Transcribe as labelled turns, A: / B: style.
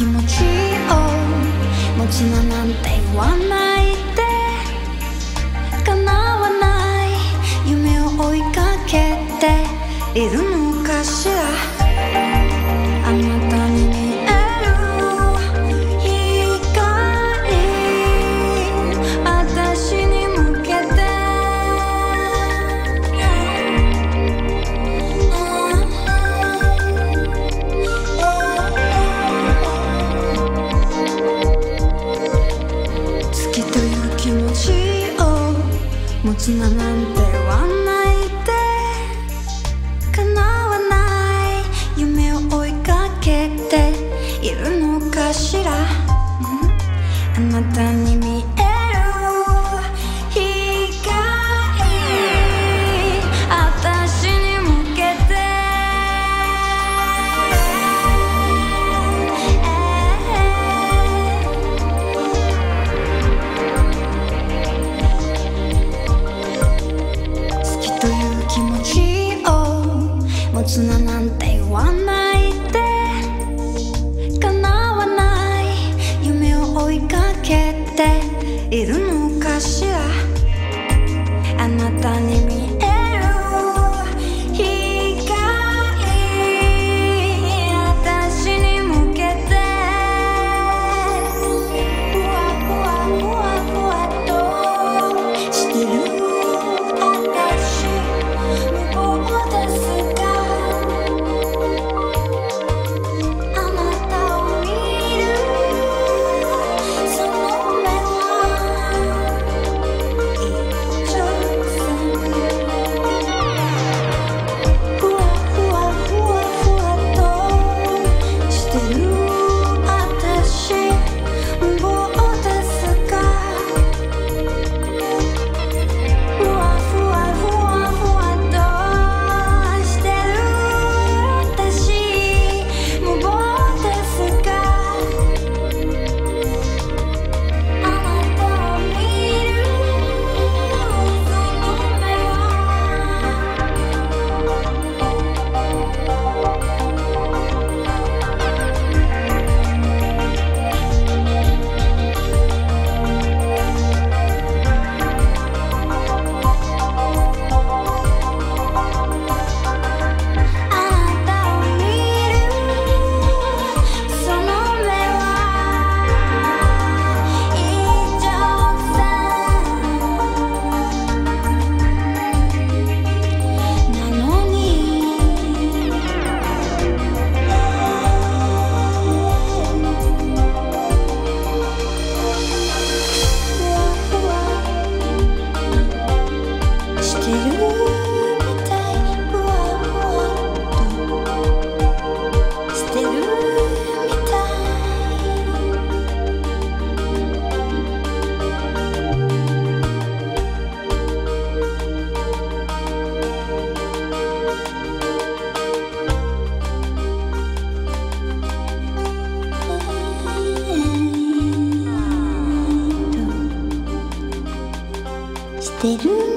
A: 気持ちを持つななんて言わないで、叶わない夢を追いかけているのかしら。あなたに見える光、私に向けて好きという気持ちを持つななんて言わないで、叶わない夢を追いかけているのかしら。あなたに見える光、私に向けて好きという気持ちを持つななんて言わないで、叶わない夢を追いかけているのかしら。あなたに見える光、私に向けてふわふわふわふわとしてる私、無謀ですがあなたを見るその目は一直線、ふわふわふわふわとしてる私、無謀ですがふわふわふわふわとしてる私、無謀ですがあなたを見るその目してる